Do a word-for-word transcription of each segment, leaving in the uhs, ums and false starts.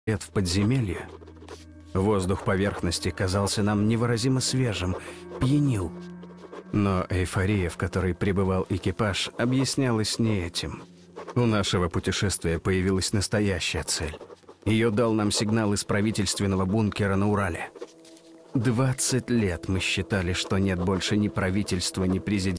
лет в подземелье, воздух поверхности казался нам невыразимо свежим, пьянил. Но эйфория, в которой пребывал экипаж, объяснялась не этим. У нашего путешествия появилась настоящая цель. Ее дал нам сигнал из правительственного бункера на Урале. двадцать лет мы считали, что нет больше ни правительства, ни президента.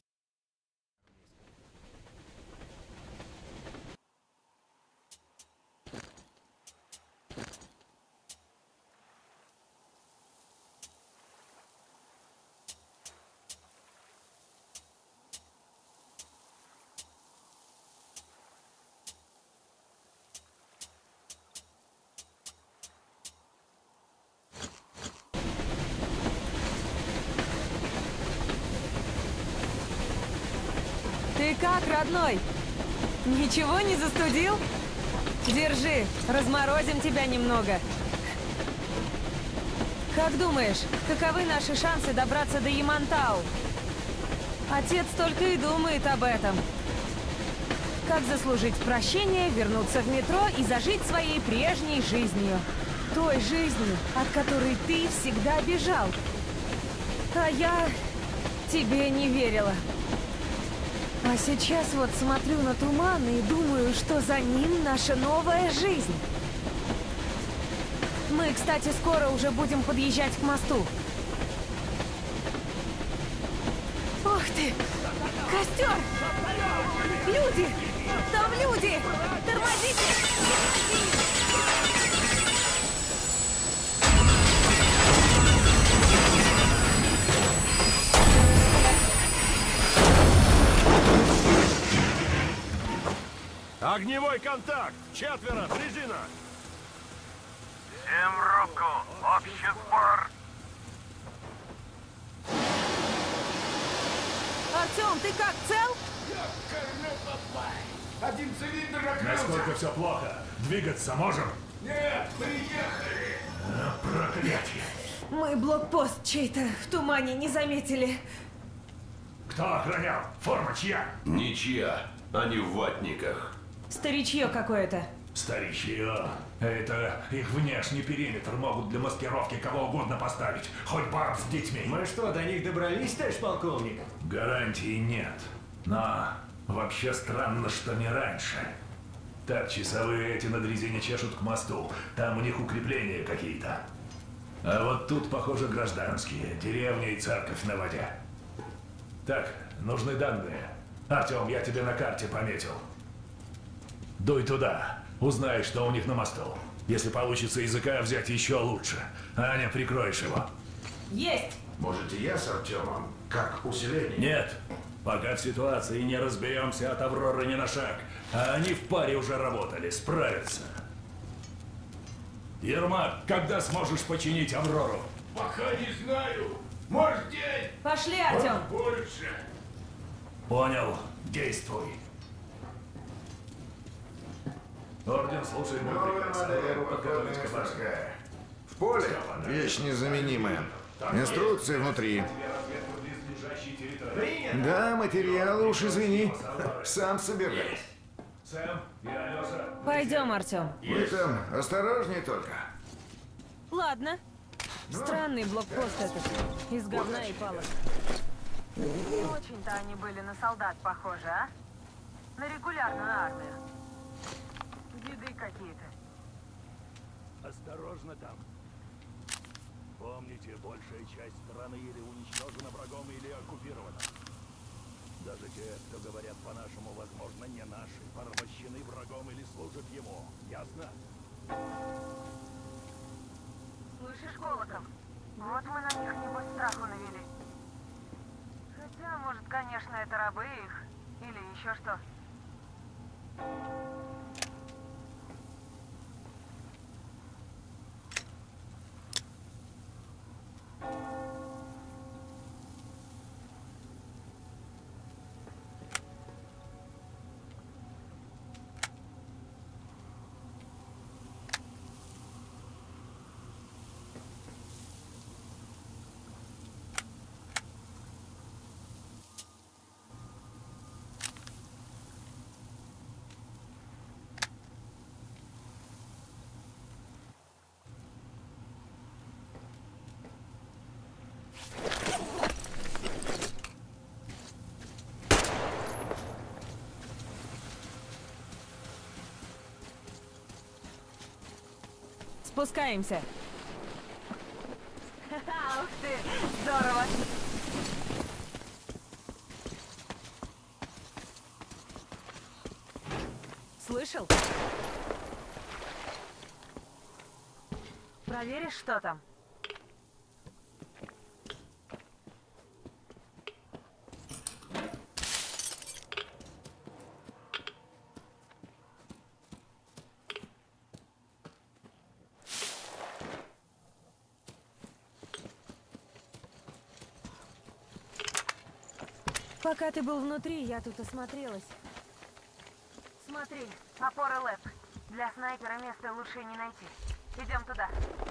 Ты как, родной? Ничего не застудил? Держи, разморозим тебя немного. Как думаешь, каковы наши шансы добраться до Ямантау? Отец только и думает об этом. Как заслужить прощение, вернуться в метро и зажить своей прежней жизнью. Той жизнью, от которой ты всегда бежал. А я тебе не верила. А сейчас вот смотрю на туман и думаю, что за ним наша новая жизнь. Мы, кстати, скоро уже будем подъезжать к мосту. Ох ты! Костер! Люди! Там люди! Тормозите! Огневой контакт! Четверо! Дрезина! Всем руку! Общий сбор! Артем, ты как, цел? Один цилиндр накрылся! Насколько все плохо? Двигаться можем? Нет, приехали! А, проклятие! Мы блокпост чей-то в тумане не заметили. Кто охранял? Форма чья? Ничья. Они в ватниках. Старичье какое-то. Старичье. Это их внешний периметр могут для маскировки кого угодно поставить. Хоть баб с детьми. Мы что, до них добрались, товарищ полковник? Гарантии нет. Но вообще странно, что не раньше. Так, часовые эти на дрезине чешут к мосту. Там у них укрепления какие-то. А вот тут, похоже, гражданские. Деревня и церковь на воде. Так, нужны данные. Артем, я тебе на карте пометил. Дуй туда. Узнай, что у них на мосту. Если получится языка взять, еще лучше. Аня, прикроешь его. Есть! Может, и я с Артемом? Как усиление? Нет. Пока в ситуации не разберемся, от Авроры не на шаг. А они в паре уже работали. Справятся. Ермак, когда сможешь починить Аврору? Пока не знаю. Может, день? Пошли, Артем! Больше. Понял. Действуй. Орден, слушай мой приказ. Аврору подготовить к обороне. В поле вещь незаменимая. Инструкции внутри. Да, материалы, уж извини. Сам собирай. Сэм и Алёша. Пойдем, Артем. Вы там осторожней только. Ладно. Странный блокпост этот. Из говна и палок. Не очень-то они были на солдат похожи, а? На регулярную армию. Деды какие-то. Осторожно там. Помните, большая часть страны или уничтожена врагом, или оккупирована. Даже те, кто говорят по-нашему, возможно, не наши, порабощены врагом или служат ему. Ясно? Слышишь, Колоков? Вот мы на них, небось, страху навели. Хотя, может, конечно, это рабы их. Или еще что. Спускаемся. Ух ты, здорово. Слышал? Проверишь, что там? Пока ты был внутри, я тут осмотрелась. Смотри, опоры лэп. Для снайпера места лучше не найти. Идем туда.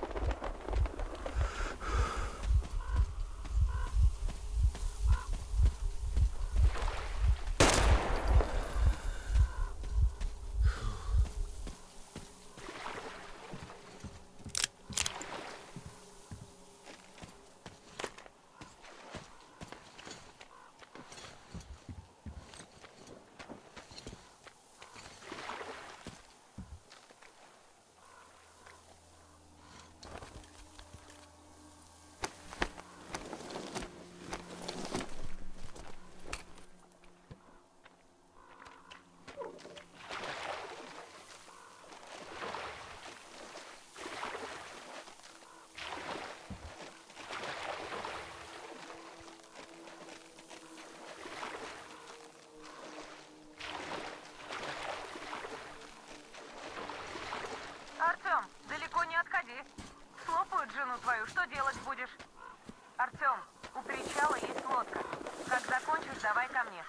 Артём, далеко не отходи. Слопают жену твою, что делать будешь? Артём, у причала есть лодка. Как закончишь, давай ко мне.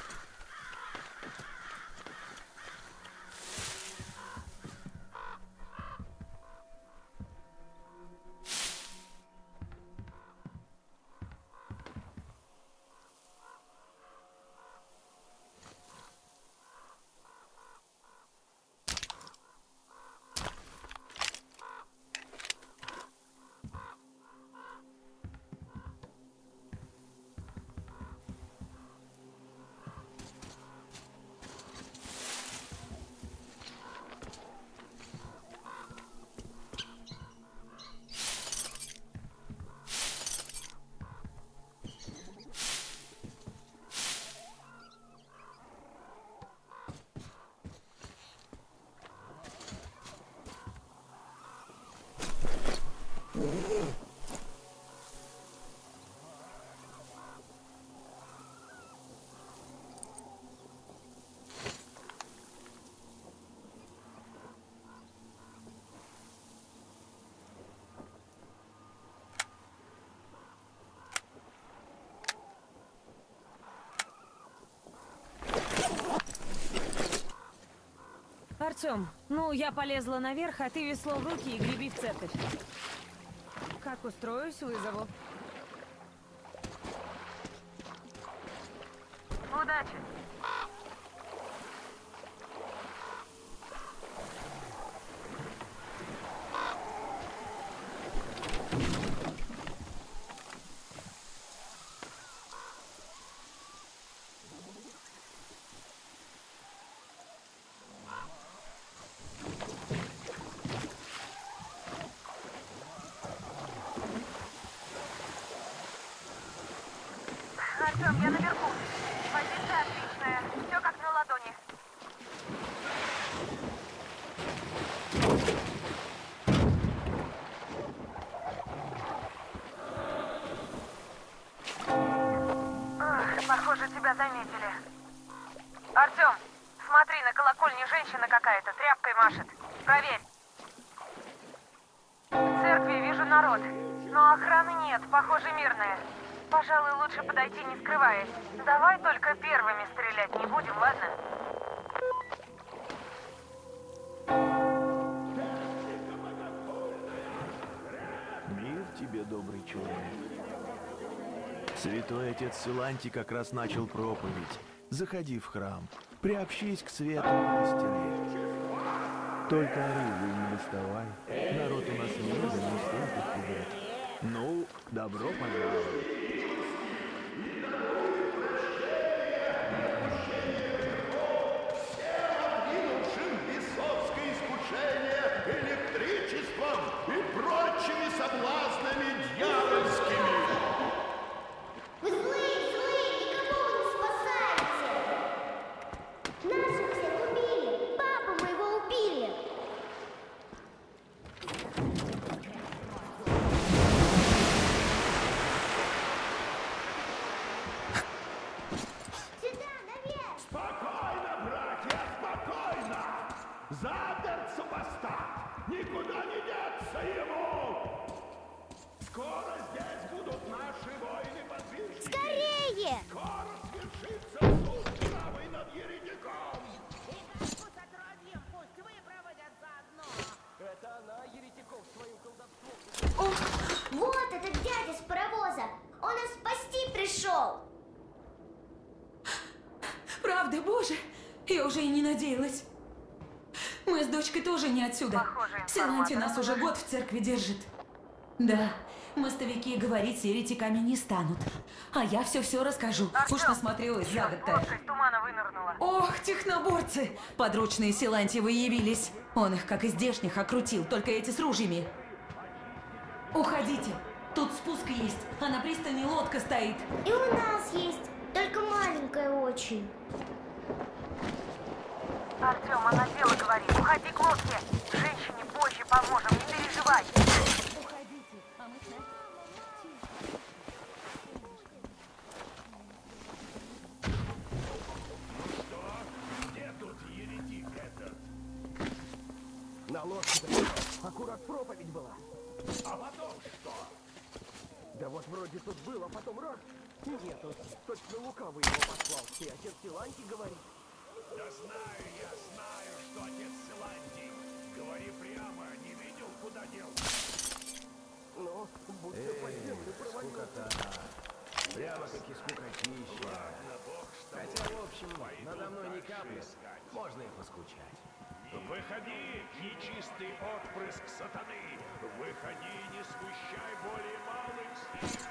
Артём, ну я полезла наверх, а ты весло в руки и греби в церковь. Как устроюсь, вызову. Удачи. Артём, я наверху. Позиция отличная. Все как на ладони. Ах, похоже, тебя заметили. Артём, смотри, на колокольне женщина какая-то тряпкой машет. Проверь. В церкви вижу народ, но охраны нет, похоже, мирная. Пожалуй, лучше подойти, не скрываясь. Давай только первыми стрелять не будем, ладно? Мир тебе, добрый человек. Святой отец Силантий как раз начал проповедь. Заходи в храм, приобщись к свету истины. Только оружие не доставай. Народ у нас много, не успеет испугать. Ну, добро пожаловать. Бесовское искушение электричеством! правда, боже, я уже и не надеялась. Мы с дочкой тоже не отсюда. Похоже, Силанти нас уже информатор год в церкви держит. Да, мостовики говорить с еретиками не станут. А я все-все расскажу. Артём, Уж насмотрелась за год-то. лодка из тумана вынырнула. Ох, техноборцы! Подручные Силантьевы явились. Он их, как из здешних, окрутил, только эти с ружьями. Уходите. Тут спуск есть, а на пристани лодка стоит. И у нас есть, только маленькая очень. Артём, она дело говорит. Уходи к лодке. Женщине позже поможем, не переживай. Уходите, а мы с нами. Где тут еретик этот? На лодке аккурат проповедь была. А потом что? Да вот вроде тут был, а потом раз. Нету. Точно лукавый его послал. Ты отец Силантий говорит. Да знаю, я знаю, что отец Силантий. Говори прямо, не видел, куда делся. Ну, будто по земле провалился. Прямо-таки скукотища. Ладно, бог что. Хотя, в общем, надо мной не капает. Можно и поскучать. Выходи, нечистый отпрыск сатаны! Выходи, не смущай более малых сил!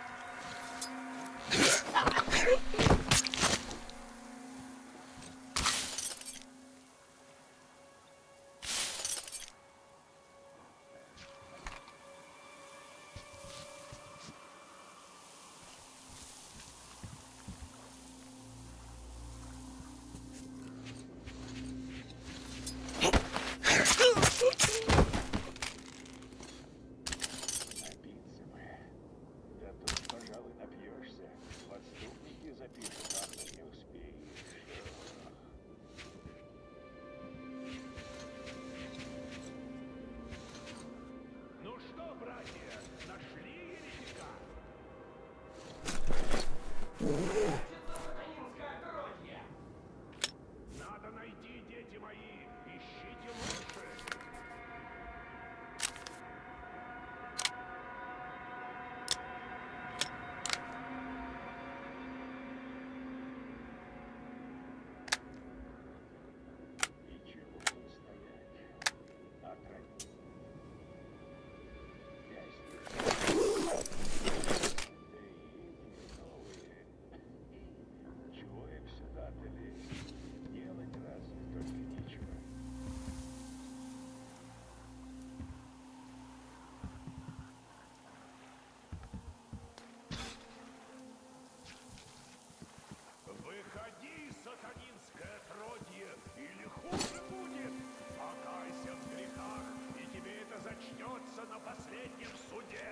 Надо найти, дети мои! Ищите лучше! Выходи, сатанинское отродье, или хуже будет! Покайся в грехах, и тебе это зачнется на последнем суде!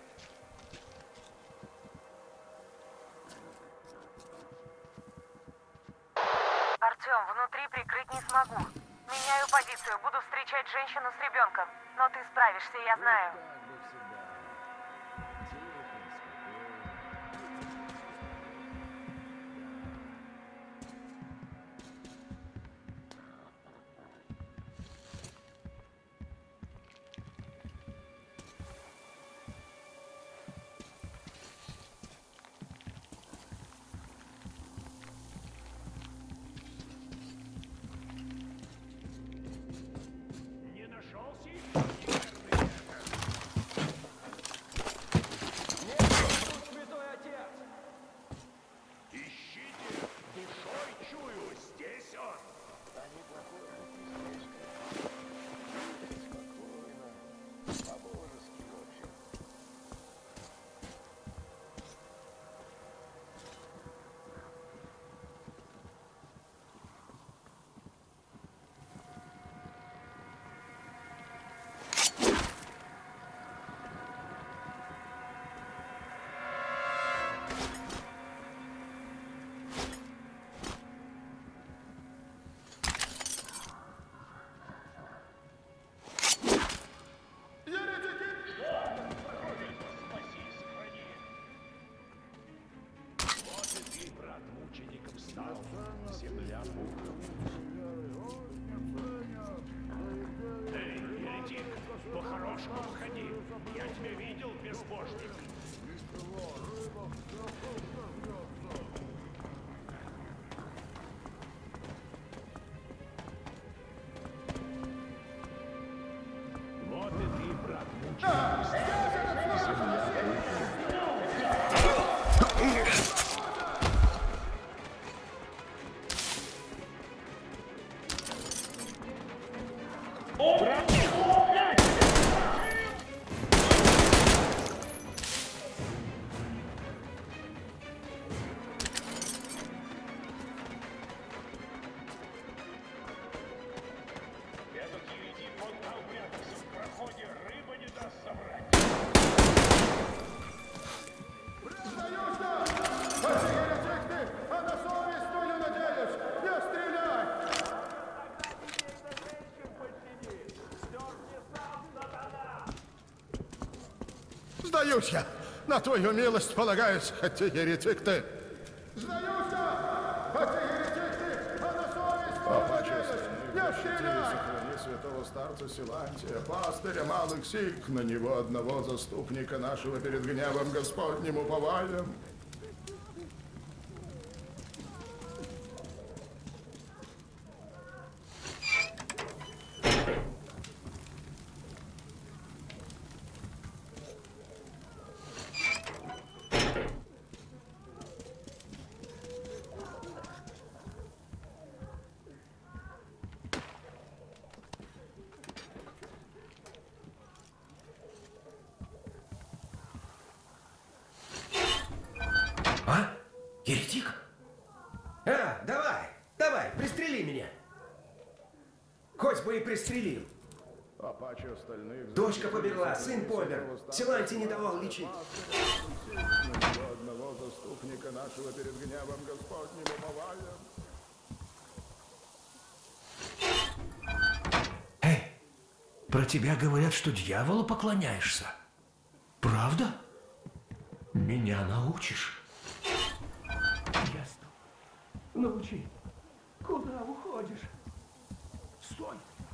Артём, внутри прикрыть не смогу. Меняю позицию, буду встречать женщину с ребенком. Но ты справишься, я знаю. Не нашелся еще неверный ветер? Святой отец! Ищите, душой чую, здесь он! Вот и ты, брат, мучеником стал, земля пухом. Эй, еретик, по-хорошему выходи, я тебя видел, безбожник. Сдаюсь я! На твою милость полагаюсь, хотя еретик ты! Сдаюсь я! Хотя еретик ты, а на совесть полагаюсь! Не стреляй! Сохрани святого старца Силантия, пастыря малых сик, на него одного заступника нашего перед гневом Господним уповаем. А? Еретик? А, давай, давай, пристрели меня. Хоть бы и пристрелил. Дочка померла, сын помер. Силантий не давал лечить. Одного заступника нашего перед гневом Господним уповаем. Эй, про тебя говорят, что дьяволу поклоняешься. Правда? Меня научишь? Ясно. Научи. Куда уходишь? Стой.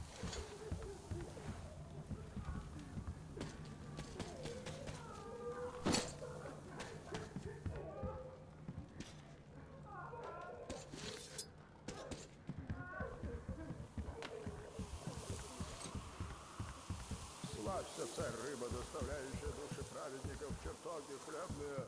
Славься, царь рыба, доставляющая души праведников в чертоги хлебные.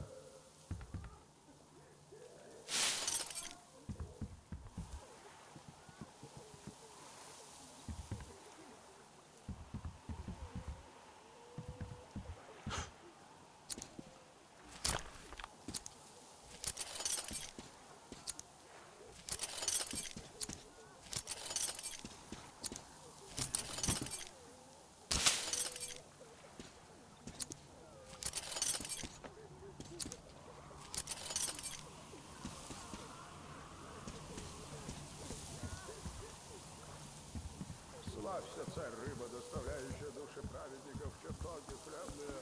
Славься, царь рыба, доставляющая души праведников в чертоги хлебные.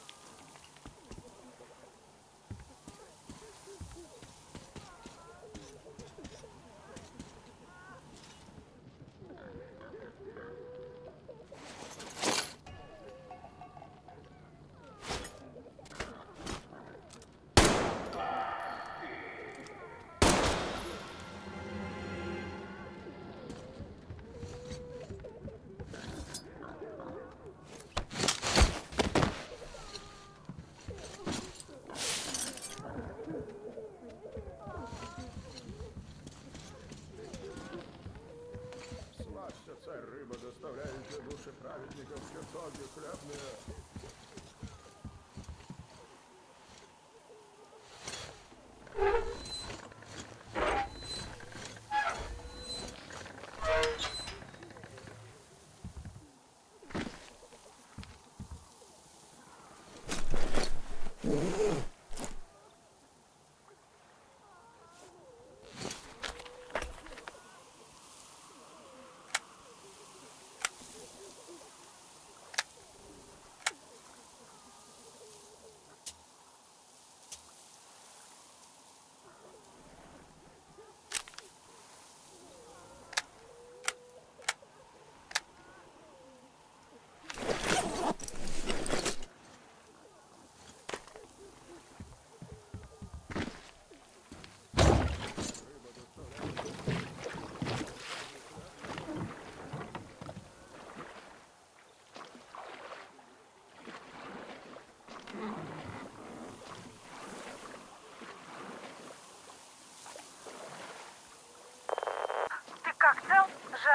Царь рыба, доставляющая души праведников в чертоги хлебные.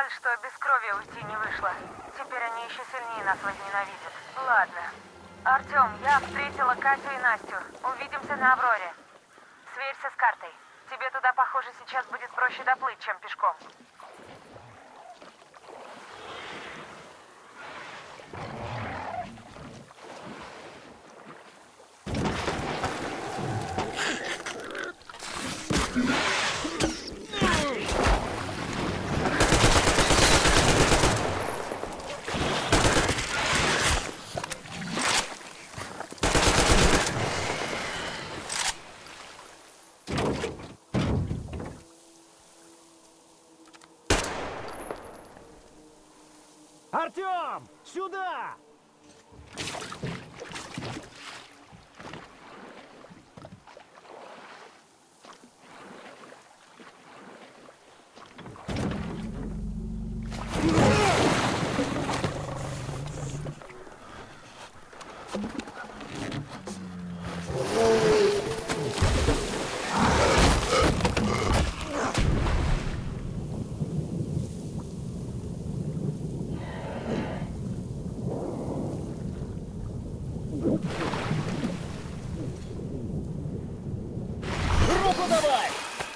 Жаль, что без крови уйти не вышло. Теперь они еще сильнее нас возненавидят. Ладно. Артем, я встретила Катю и Настю. Увидимся на Авроре. Сверься с картой. Тебе туда, похоже, сейчас будет проще доплыть, чем пешком. Артем! Сюда! Руку давай!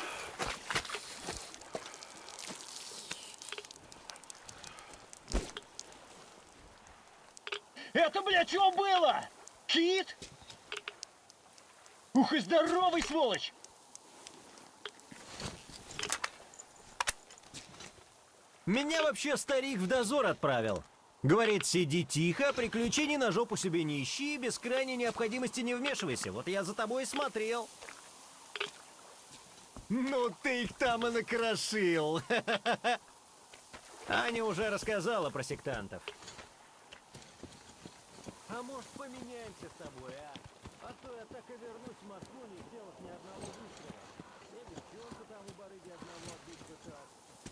Это, блядь, что было? Кит? Ух и здоровый, сволочь! Меня вообще старик в дозор отправил. Говорит, сиди тихо, приключений на жопу себе не ищи, без крайней необходимости не вмешивайся. Вот я за тобой и смотрел. Ну ты их там и накрошил. Аня уже рассказала про сектантов. А может, поменяемся с тобой, а? А то я так и вернусь в Москву, не сделав ни одного выстрела. И девчонку там у барыги одного отбить пытался.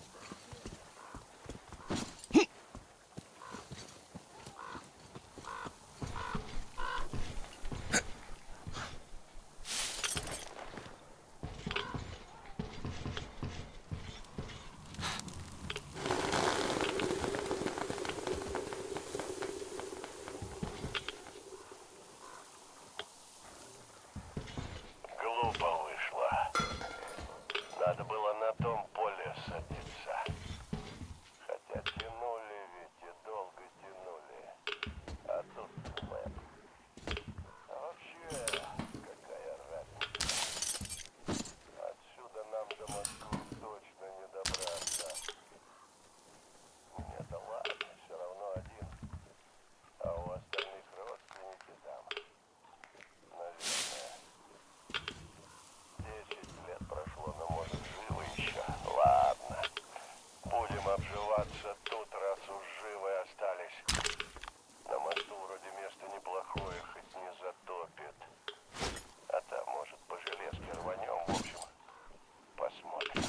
Глупо вышло. Надо было на том поле садиться. Хотя тянули ведь и долго тянули. А тут мэп. А вообще, какая разница? Отсюда нам до Москвы точно не добраться. Нет, да ладно, все равно один. А у остальных родственники там. Наверное. Десять лет прошло, но может живы еще. Ладно. Будем обживаться тут, раз уж живы остались. На мосту вроде место неплохое, хоть не затопит. А там, может, по железке рванем. В общем, посмотрим.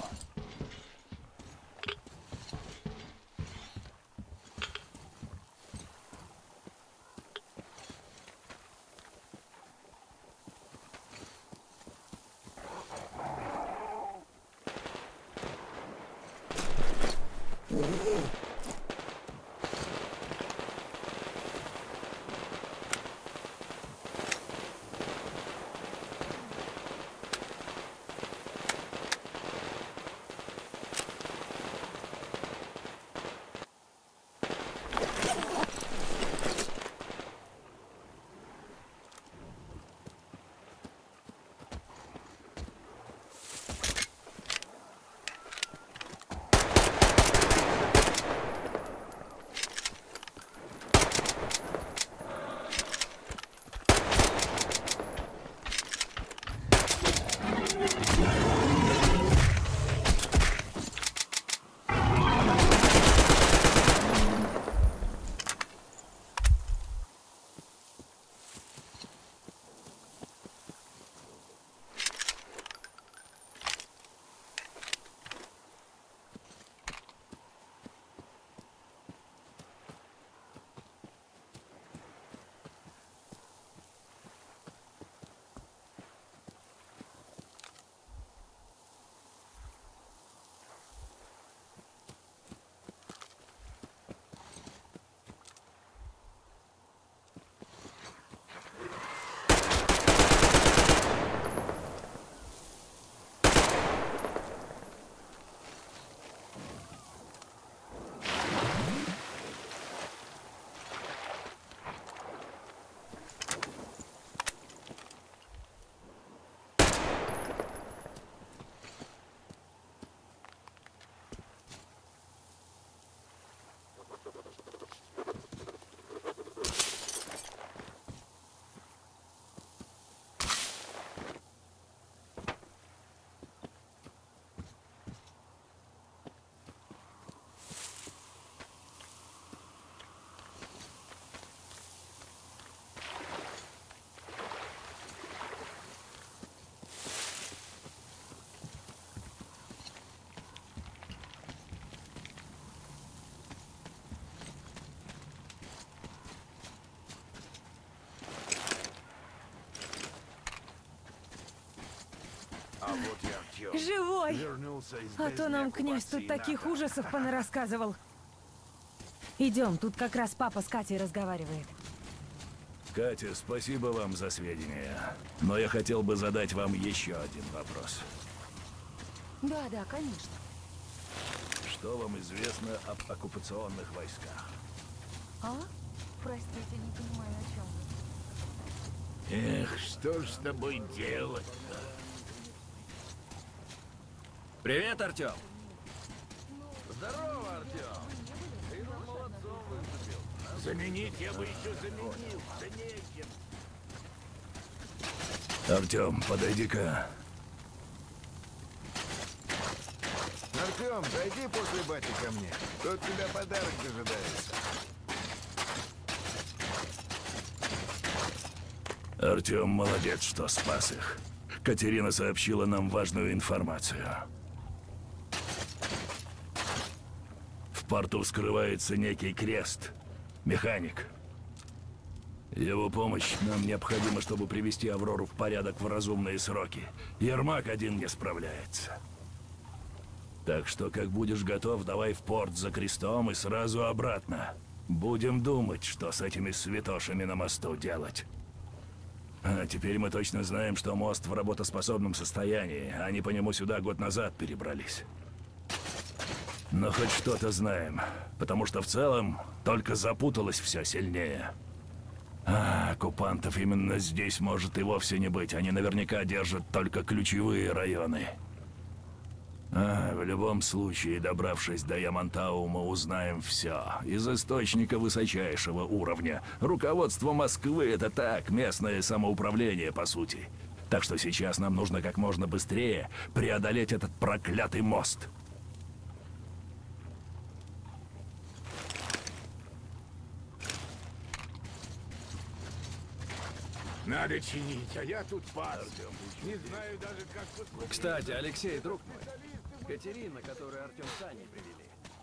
вот и Артем. Живой! Вернулся из А то нам князь тут таких ужасов понарассказывал. Идем, тут как раз папа с Катей разговаривает. Катя, спасибо вам за сведения. Но я хотел бы задать вам еще один вопрос. Да, да, конечно. Что вам известно об оккупационных войсках? А? Простите, не понимаю, о чем вы. Эх, что ж с тобой делать-то? Привет, Артем. Здорово, Артем. Ты нам молодцом выступил. Заменить я бы еще заменил, да неким. Артем, подойди-ка. Артем, зайди после бати ко мне. Тут тебя подарок дожидается. Артем молодец, что спас их. Катерина сообщила нам важную информацию. В порту скрывается некий Крест. Механик. Его помощь нам необходима, чтобы привести Аврору в порядок в разумные сроки. Ермак один не справляется. Так что, как будешь готов, давай в порт за Крестом и сразу обратно. Будем думать, что с этими святошами на мосту делать. А теперь мы точно знаем, что мост в работоспособном состоянии. Они по нему сюда год назад перебрались. Но хоть что-то знаем, потому что в целом только запуталось все сильнее. А, оккупантов именно здесь может и вовсе не быть. Они наверняка держат только ключевые районы. А, в любом случае, добравшись до Ямантау, мы узнаем все. Из источника высочайшего уровня. Руководство Москвы — это так, местное самоуправление, по сути. Так что сейчас нам нужно как можно быстрее преодолеть этот проклятый мост. Надо чинить, а я тут пас. Не знаю даже, как поступить. Кстати, Алексей, друг мой, Катерина, которую Артем с Аней привели.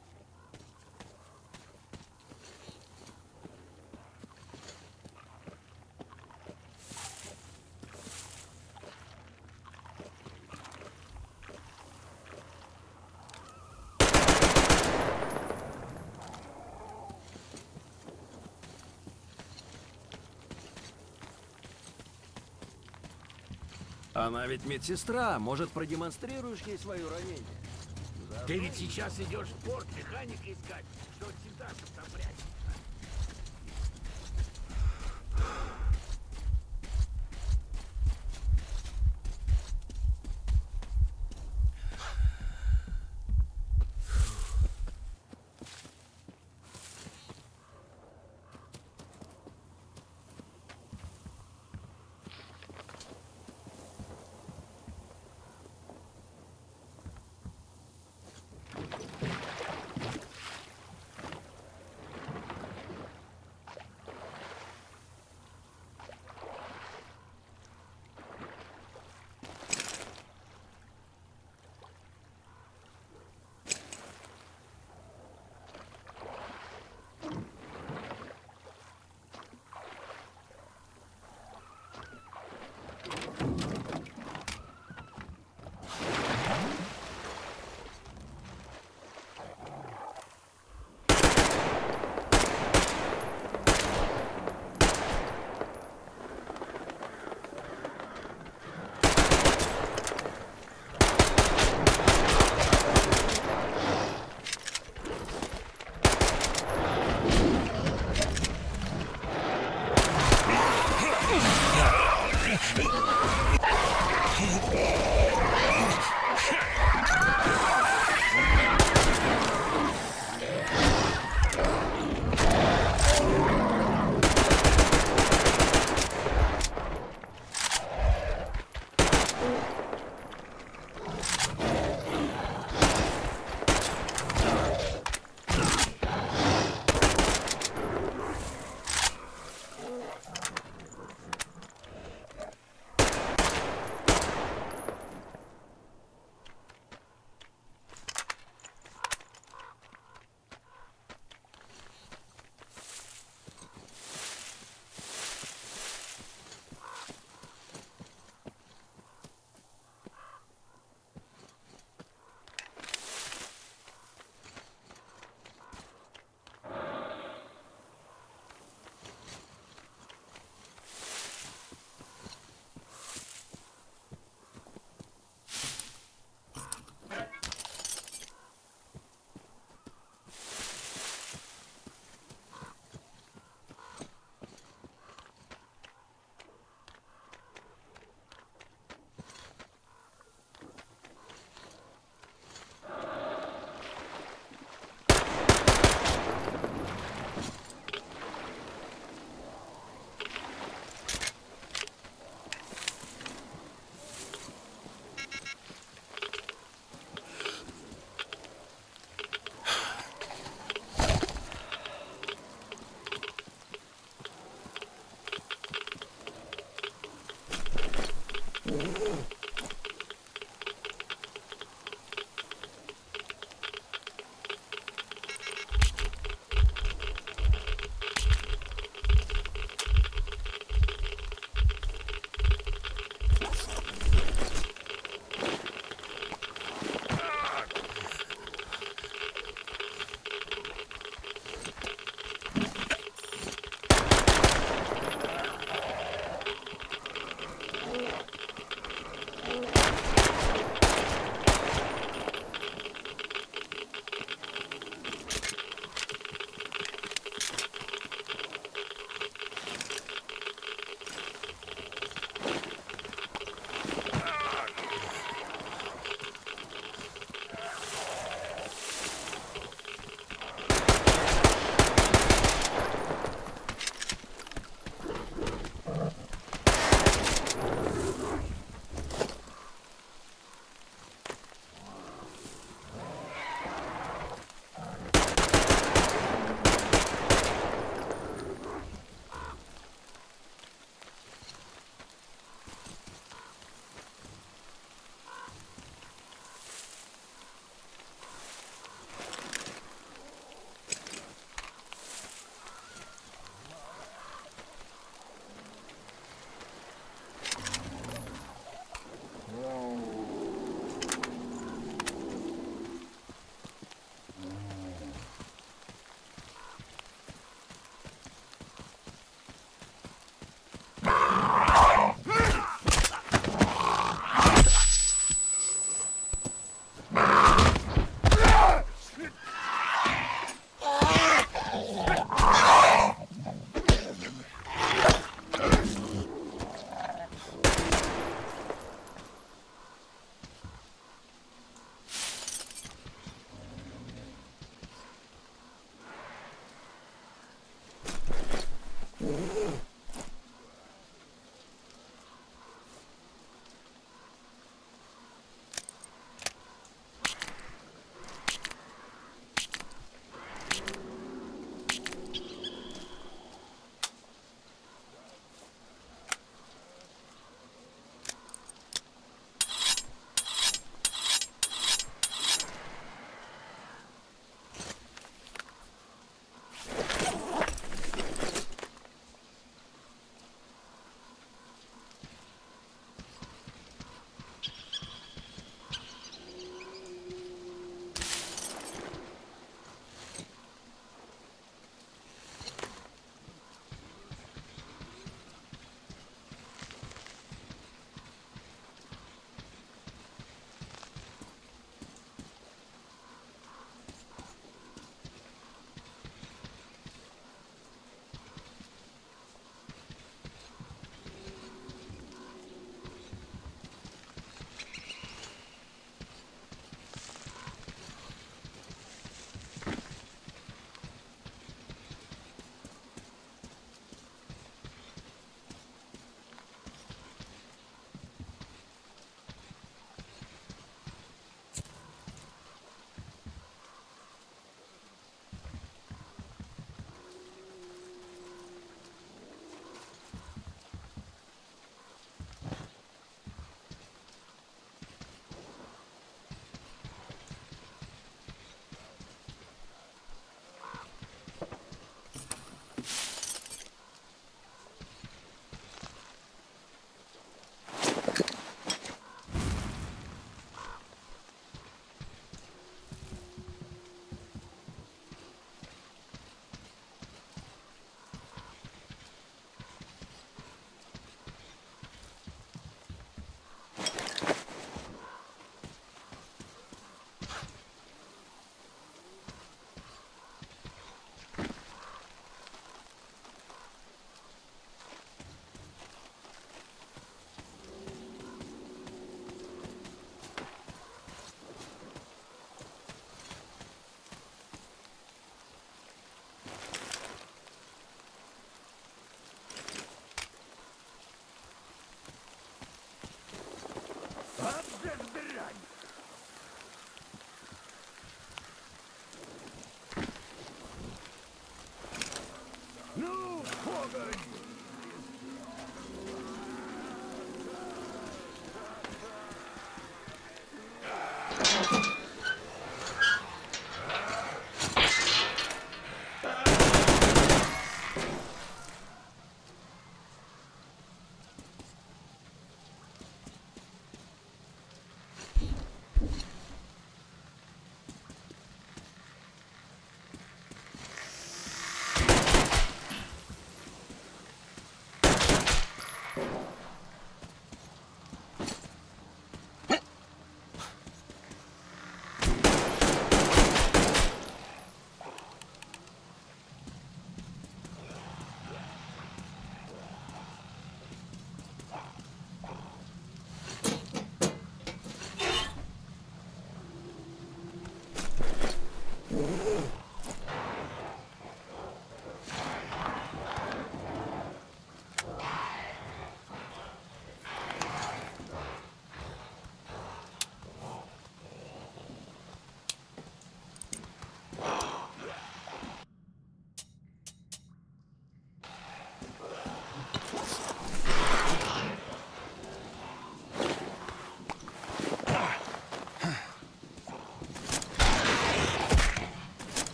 Она ведь медсестра. Может, продемонстрируешь ей свое ранение? Заодно... Ты ведь сейчас идешь в порт механика искать, что всегда там прячется.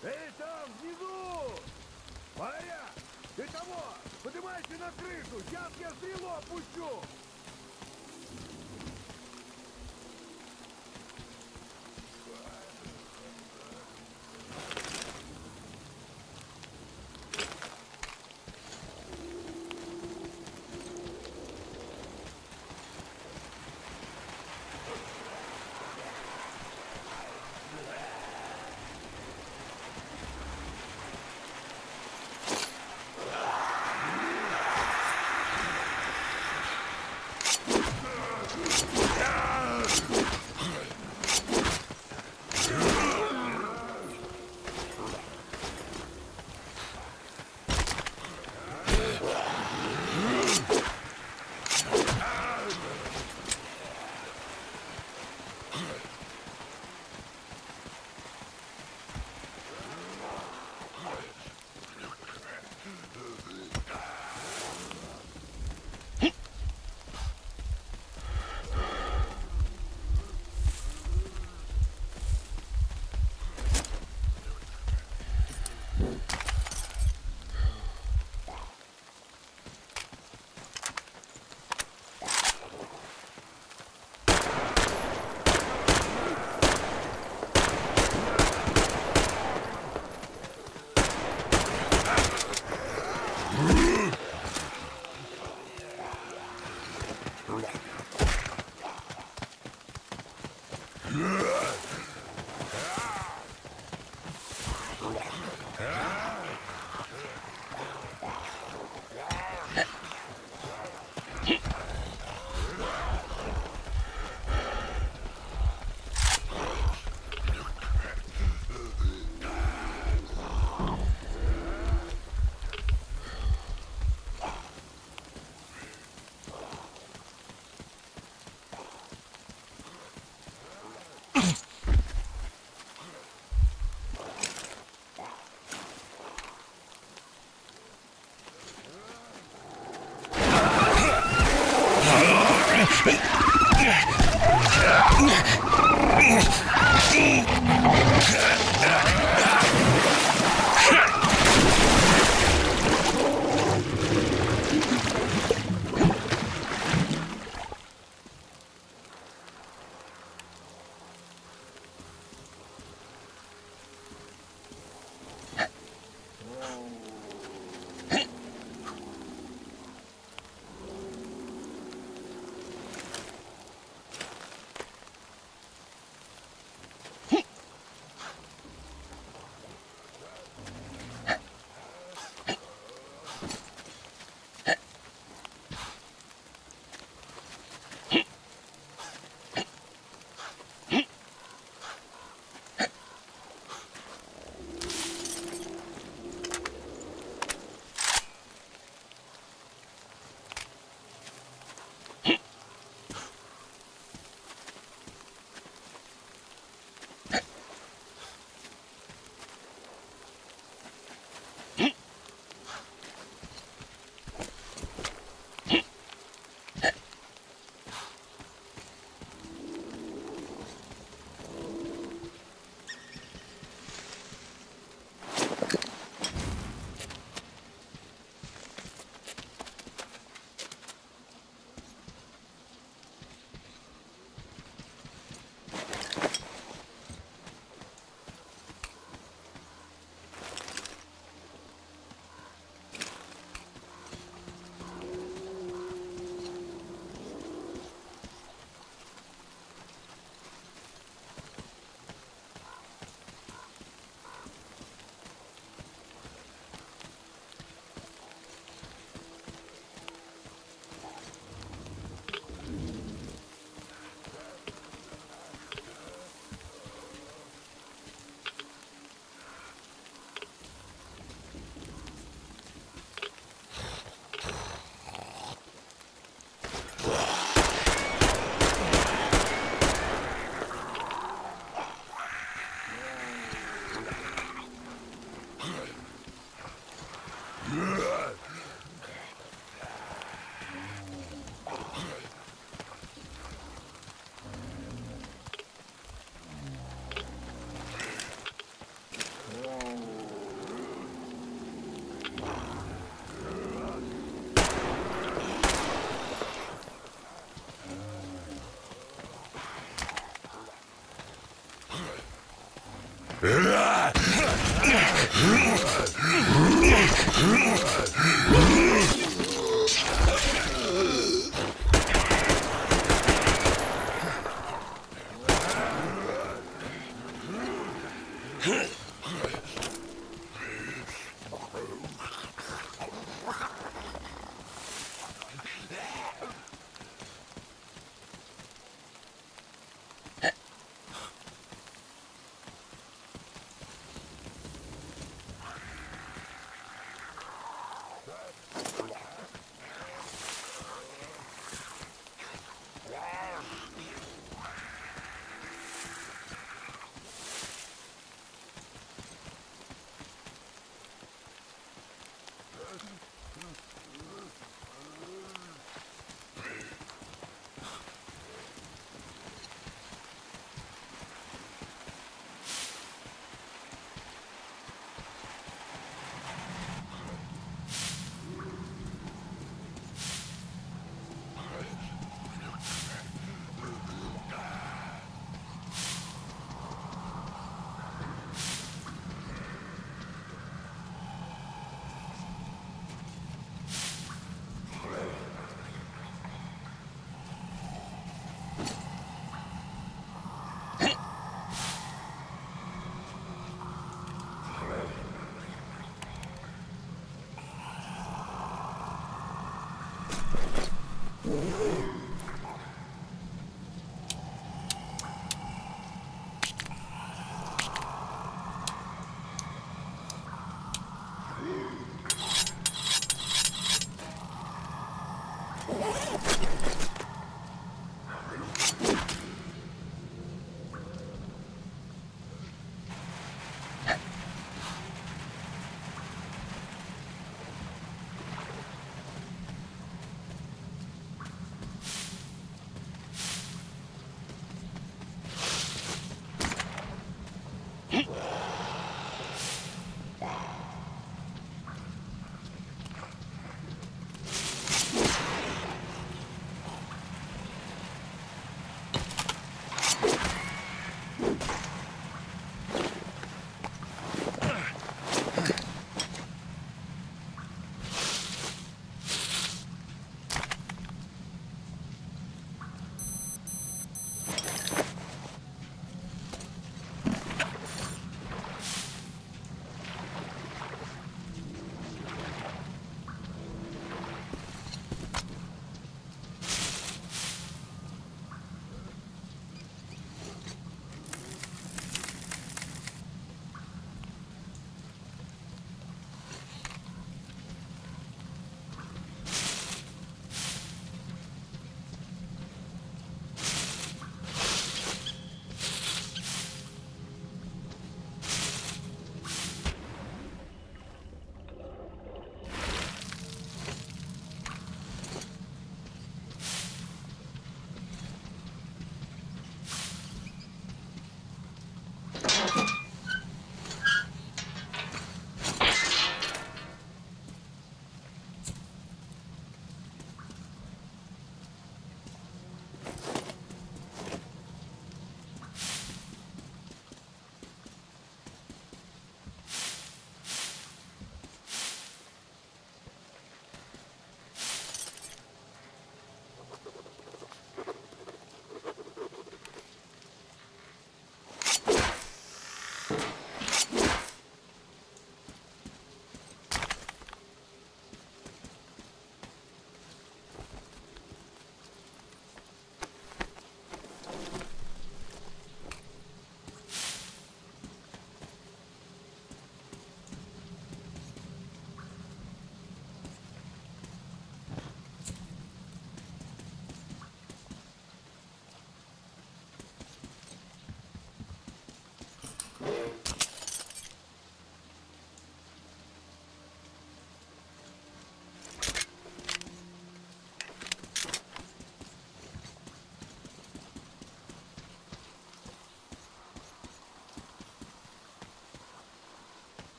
Эй, там, внизу! Паря! Ты кого? Поднимайся на крышу! Сейчас я стрелу опущу!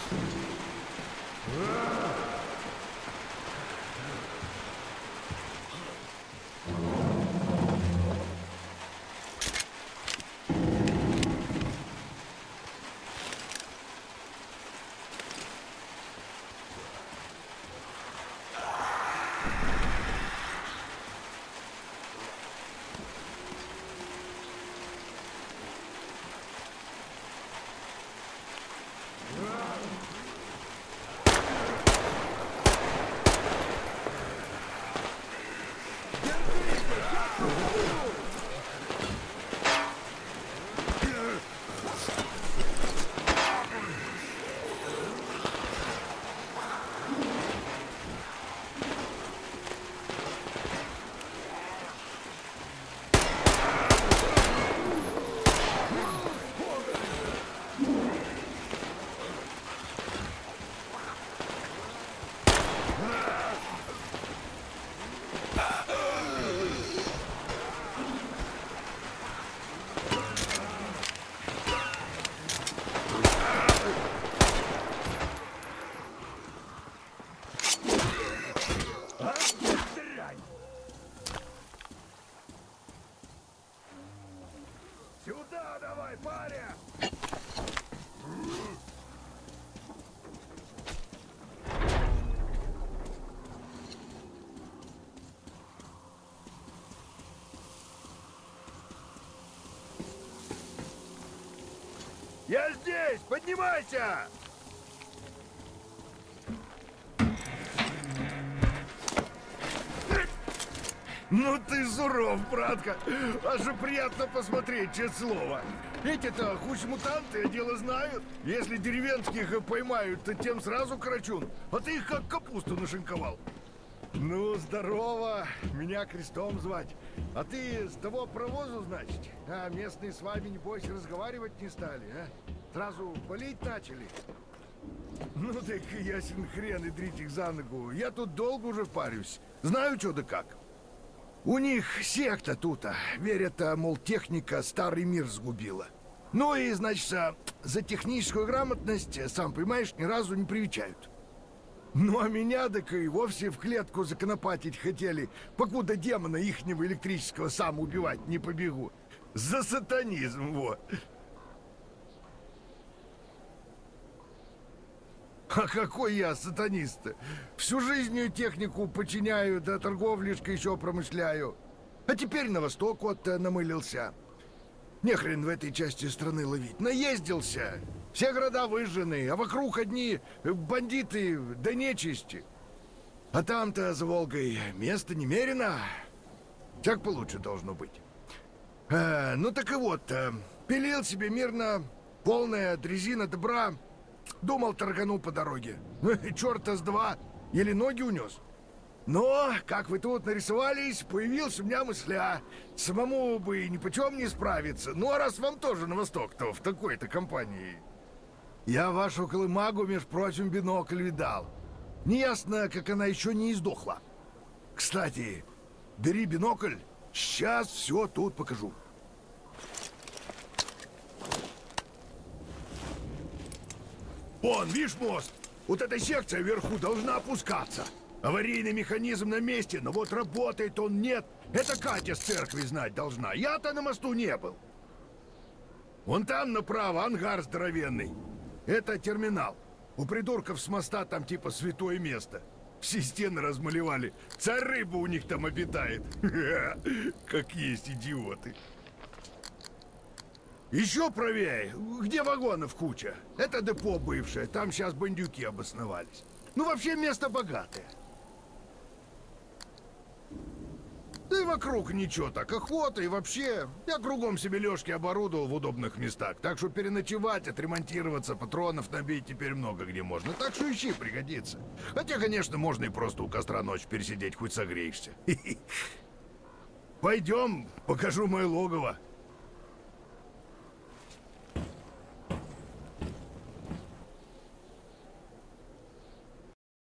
Я здесь! Поднимайся! Ну ты суров, братка. Аж приятно посмотреть, честное слово. Эти-то хуч мутанты, дело знают. Если деревенских поймают, то тем сразу карачун. А ты их как капусту нашинковал. Ну, здорово. Меня Крестом звать. А ты с того провозу, значит? А местные с вами, небось, разговаривать не стали, а? Сразу болеть начали? Ну так ясен хрен и дрить их за ногу. Я тут долго уже парюсь. Знаю, что да как. У них секта тут, верят, мол, техника старый мир сгубила. Ну и, значит, за техническую грамотность, сам понимаешь, ни разу не привечают. Ну а меня так и вовсе в клетку законопатить хотели, покуда демона ихнего электрического сам убивать не побегу. За сатанизм, вот. А какой я сатанист-то? Всю жизнь технику подчиняю, да торговлишко еще промышляю. А теперь на восток вот намылился. Нехрен в этой части страны ловить. Наездился. Все города выжжены, а вокруг одни бандиты да нечисти. А там-то за Волгой место немерено. Так получше должно быть. А, ну так и вот, пилил себе мирно, полная дрезина добра. Думал, торгану по дороге. Черта с два, еле ноги унес. Но, как вы тут нарисовались, появилась у меня мысля. Самому бы ни почем не справиться. Ну, а раз вам тоже на восток, то в такой-то компании. Я вашу колымагу, между прочим, бинокль видал. Неясно, как она еще не издохла. Кстати, бери бинокль, сейчас все тут покажу. Вон, видишь мост? Вот эта секция вверху должна опускаться. Аварийный механизм на месте, но вот работает он нет. Это Катя с церкви знать должна. Я-то на мосту не был. Вон там направо ангар здоровенный. Это терминал. У придурков с моста там типа святое место. Все стены размалевали. Царь-рыба у них там обитает. Как есть идиоты. Еще правее, где вагонов куча. Это депо бывшее, там сейчас бандюки обосновались. Ну вообще место богатое. Да и вокруг ничего так, охота и вообще. Я кругом себе лёжки оборудовал в удобных местах. Так что переночевать, отремонтироваться, патронов набить теперь много где можно. Так что ищи, пригодится. Хотя, конечно, можно и просто у костра ночь пересидеть, хоть согреешься. Пойдем, покажу мое логово.